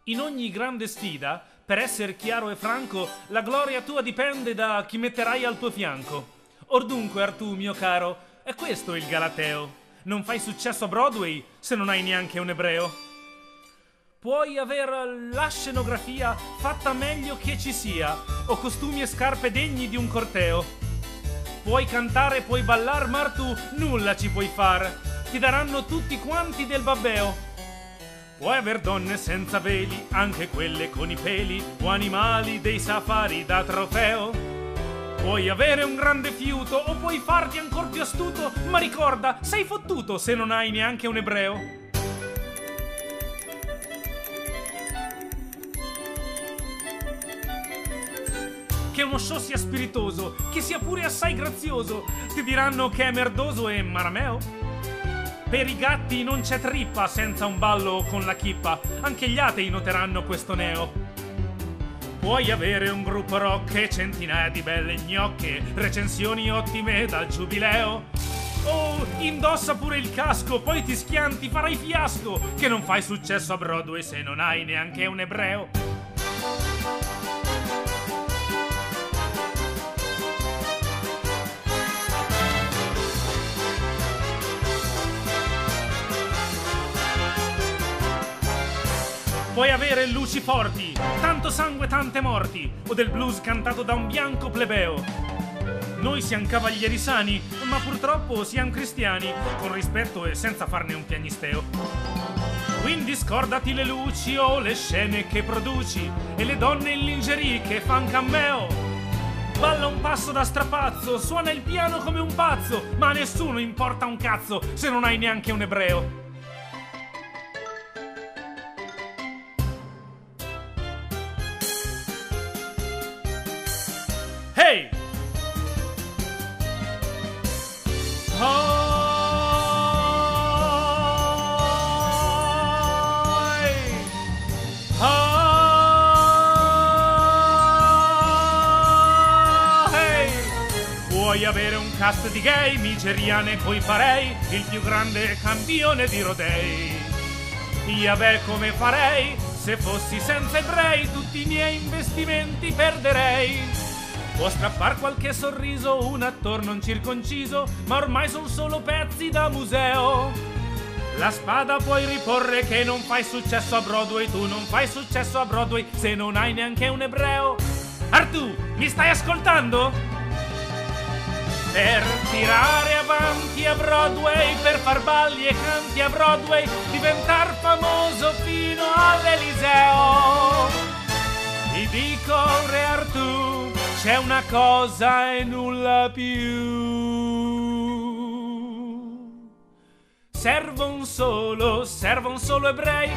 In ogni grande sfida, per essere chiaro e franco, la gloria tua dipende da chi metterai al tuo fianco. Or dunque, Artù, mio caro, è questo il Galateo. Non fai successo a Broadway se non hai neanche un ebreo. Puoi aver la scenografia fatta meglio che ci sia, o costumi e scarpe degni di un corteo. Puoi cantare, puoi ballar, ma Artù nulla ci puoi far. Ti daranno tutti quanti del babbeo. Puoi aver donne senza veli, anche quelle con i peli, o animali dei safari da trofeo. Puoi avere un grande fiuto, o puoi farti ancor più astuto, ma ricorda, sei fottuto se non hai neanche un ebreo. Che uno show sia spiritoso, che sia pure assai grazioso, ti diranno che è merdoso e marameo. Per i gatti non c'è trippa senza un ballo con la chippa, anche gli atei noteranno questo neo. Puoi avere un gruppo rock e centinaia di belle gnocche, recensioni ottime dal giubileo. Oh, indossa pure il casco, poi ti schianti, farai fiasco, che non fai successo a Broadway se non hai neanche un ebreo. Puoi avere luci forti, tanto sangue, tante morti, o del blues cantato da un bianco plebeo. Noi siamo cavalieri sani, ma purtroppo siamo cristiani, con rispetto e senza farne un piagnisteo. Quindi scordati le luci o le scene che produci, e le donne in lingerie che fan cameo. Balla un passo da strapazzo, suona il piano come un pazzo, ma a nessuno importa un cazzo se non hai neanche un ebreo. Hey! Puoi avere un cast di gay, nigeriane poi farei il più grande campione di rodei. Io beh come farei se fossi senza ebrei, tutti i miei investimenti perderei. Può strappar qualche sorriso un attore non circonciso, ma ormai son solo pezzi da museo. La spada puoi riporre che non fai successo a Broadway, tu non fai successo a Broadway se non hai neanche un ebreo. Artù, mi stai ascoltando? Per tirare avanti a Broadway, per far balli e canti a Broadway, diventar famoso fino all'Eliseo. Ti dico, Re Artù, c'è una cosa e nulla più. Servono solo ebrei.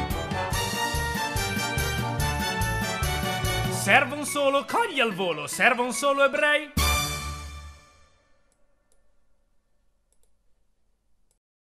Servono solo, cogli al volo, servono solo ebrei.